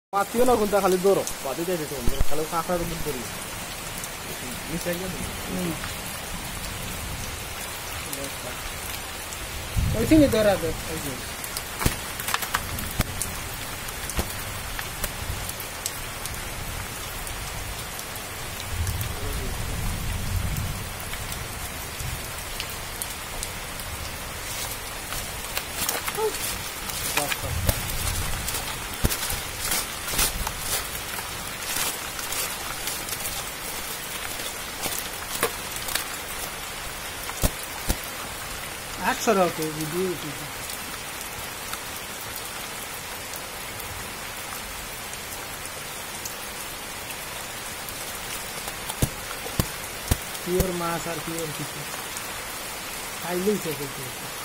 পাতিও না কোনটা খালি দৌড়ো পাতি যাই দেখো খালি কাঁকড়ার উপর করি নিচে গিয়ে ওইখানে ধরা দে আটশো টাকা ভিডিও পিওর মাছ আর পিওর কিছু খাইলেই শেষ হচ্ছে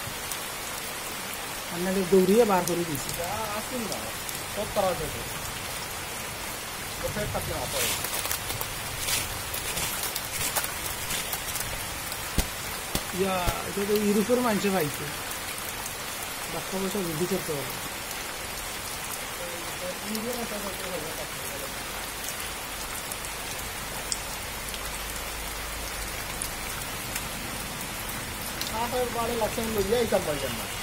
আপনাকে দৌড়িয়ে বার করে দিয়েছি আসুন না সব তারা থেকে কোথায় কাটলে অপায় ইয়া এটা তো ইউরোপের মানুষে পাইছে বাচ্চা বসে বুদ্ধি করতে হবে বাড়ি লাগছে লইয়া এইসব পাইছেন না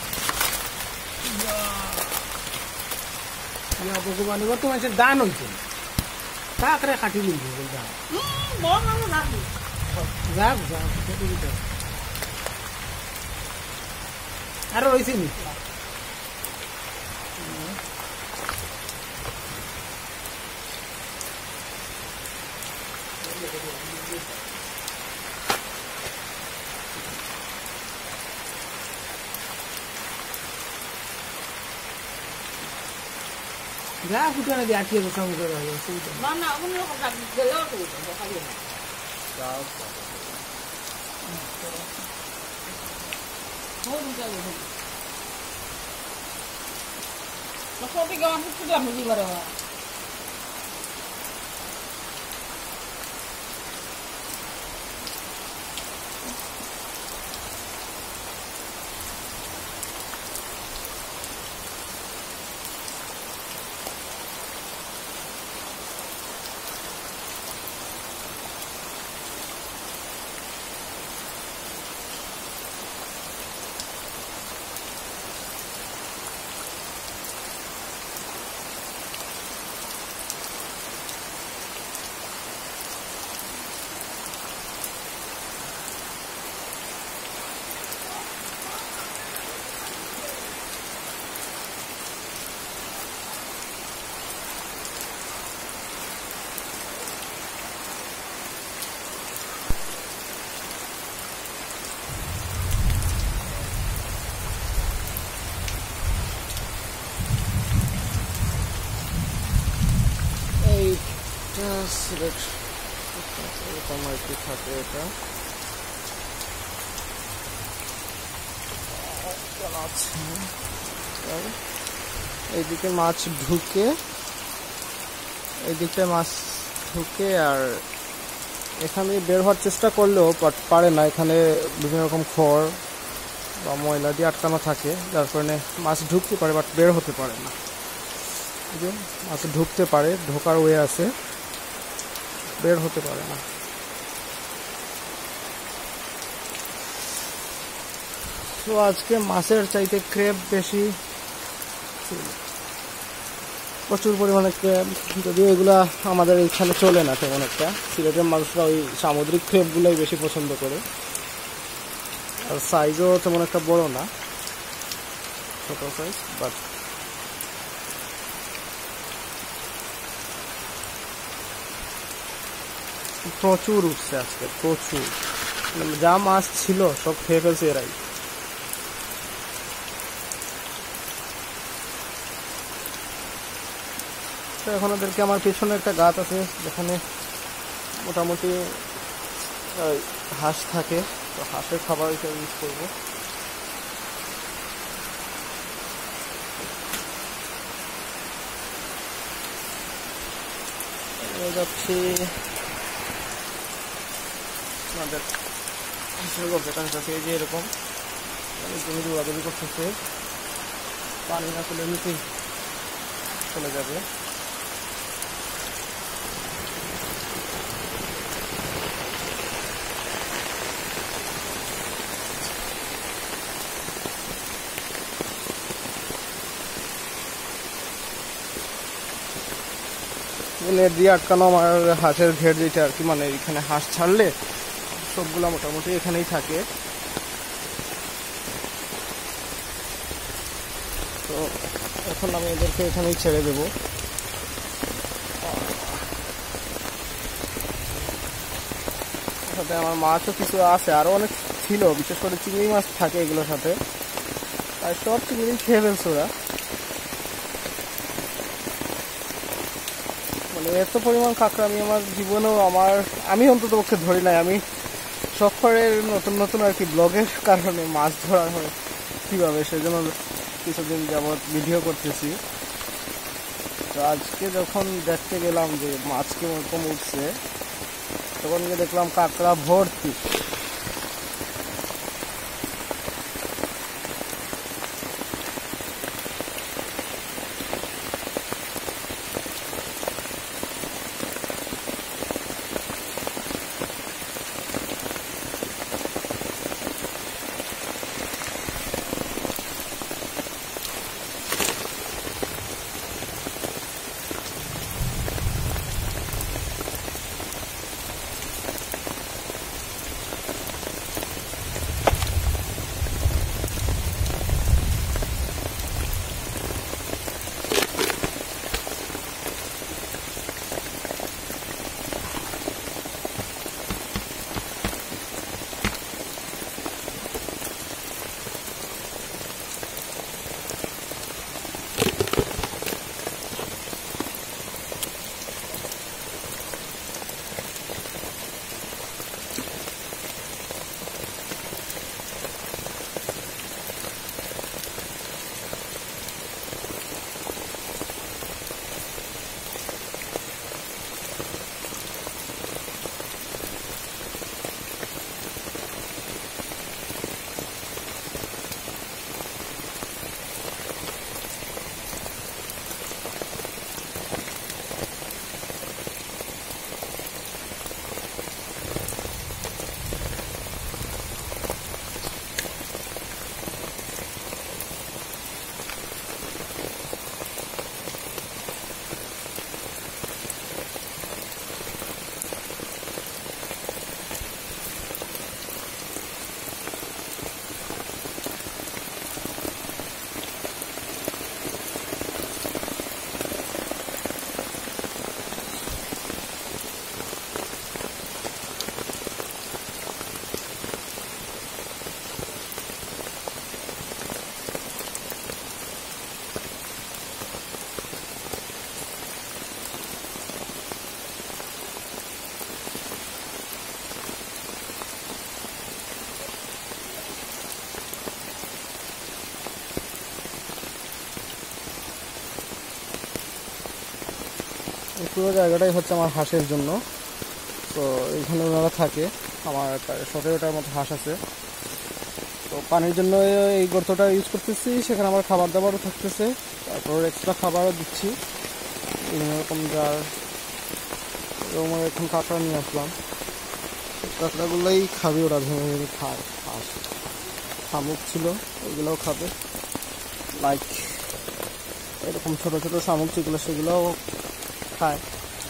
ইয়া ভগবান এবার তো মানুষের দান হইছে তাকরে খাটি লইব দান যাক যাক আরো রয়েছে নি যা ফুটানো দিয়ে আটিয়ে বসাম করে হবে না না অন্য কথা গেলেও তো দেখাবি না সবই গান ফুটে আমি দিবার থাকে এটা এইদিকে মাছ ঢুকে এইদিকে মাছ ঢুকে আর এখানে বের হওয়ার চেষ্টা করলেও পারে না এখানে বিভিন্ন রকম খড় বা ময়লা দিয়ে আটকানো থাকে যার কারণে মাছ ঢুকতে পারে বাট বের হতে পারে না মাছ ঢুকতে পারে ঢোকার ওয়ে আছে বের হতে পারে না তো আজকে মাছের চাইতে ক্রেব বেশি প্রচুর পরিমাণে ক্রেব যদিও এগুলা আমাদের এইখানে চলে না তেমন একটা সিলেটের মানুষরা ওই সামুদ্রিক ক্রেবগুলোই বেশি পছন্দ করে আর সাইজও তেমন একটা বড় না ছোট সাইজ বাট প্রচুর উঠছে আজকে প্রচুর যা মাছ ছিল সব খেয়ে ফেলছে এরাই তো এখন ওদেরকে আমার পেছনে একটা গাছ আছে যেখানে মোটামুটি হাঁস থাকে তো হাঁসের খাবার হিসেবে ইউজ করবো যাচ্ছি আমাদের যেখানে এই যে এরকম জমি দৌড়াদৌড়ি করতেছে পানি না চলে নিচেই চলে যাবে নেট দিয়ে আটকানো আমার হাঁসের ঘের যেটা আর কি, মানে এখানে হাঁস ছাড়লে সবগুলো মোটামুটি এখানেই থাকে। তো এখন আমি এদেরকে এখানেই ছেড়ে দেবো। সাথে আমার মাছও কিছু আছে, আরো অনেক ছিল, বিশেষ করে চিংড়ি মাছ থাকে এগুলোর সাথে, আর সব চিংড়ি খেয়ে ফেলছে ওরা। মানে এত পরিমাণ কাঁকড়া আমি আমার জীবনেও আমি অন্তত পক্ষে ধরি নাই। আমি শখের নতুন নতুন আর কি ব্লগের কারণে মাছ ধরা হয় কীভাবে, সেজন্য কিছুদিন যাবৎ ভিডিও করতেছি। তো আজকে যখন দেখতে গেলাম যে মাছ কিরকম উঠছে, তখন গিয়ে দেখলাম কাঁকড়া ভর্তি। এই পুরো জায়গাটাই হচ্ছে আমার হাঁসের জন্য। তো এখানে ওনারা থাকে, আমার প্রায় 17টার মতো হাঁস আছে। তো পানির জন্য এই গর্তটা ইউজ করতেছি, সেখানে আমার খাবার দাবারও থাকতেছে, তারপর এক্সট্রা খাবারও দিচ্ছি বিভিন্ন রকম জার। এবং এখন কাঁকড়া নিয়ে আসলাম, কাঁকড়াগুলোই খাবে ওরা, ভেঙে ভেঙে খায় হাঁস। শামুক ছিল, ওইগুলোও খাবে, লাইক এরকম ছোট ছোট শামুক যেগুলো সেগুলোও খায়।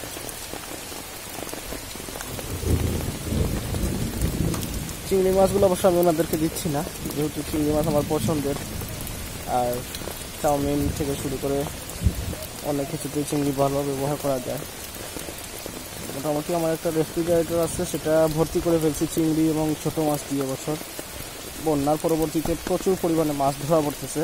চিংড়ি মাছগুলো অবশ্য আমি ওনাদেরকে দিচ্ছি না, যেহেতু চিংড়ি মাছ আমার পছন্দের, আর চাউমিন থেকে শুরু করে অনেক কিছুতেই চিংড়ি ভালো ব্যবহার করা যায়। মোটামুটি আমার একটা রেফ্রিজারেটর আছে, সেটা ভর্তি করে ফেলছি চিংড়ি এবং ছোট মাছ দিয়ে। বছর বন্যার পরবর্তীতে প্রচুর পরিমাণে মাছ ধরা পড়তেছে।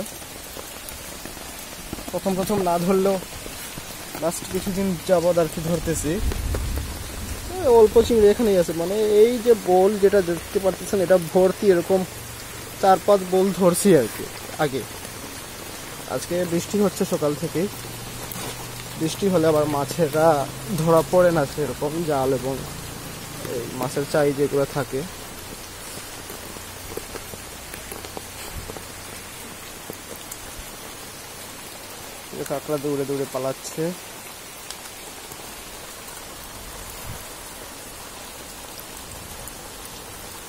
প্রথম না ধরলেও লাস্ট কিছুদিন যাবৎ আর কি ধরতেছি। অল্প চিংড়ি এখানেই আছে, মানে এই যে বোল যেটা দেখতে পারতেছেন এটা ভর্তি, এরকম 4-5 বোল ধরছি আর কি আগে। আজকে বৃষ্টি হচ্ছে সকাল থেকেই, বৃষ্টি হলে আবার মাছেরা ধরা পড়ে না সেরকম, জাল এবং এই মাছের চাই যেগুলো থাকে। কাঁকড়া দৌড়ে দৌড়ে পালাচ্ছে।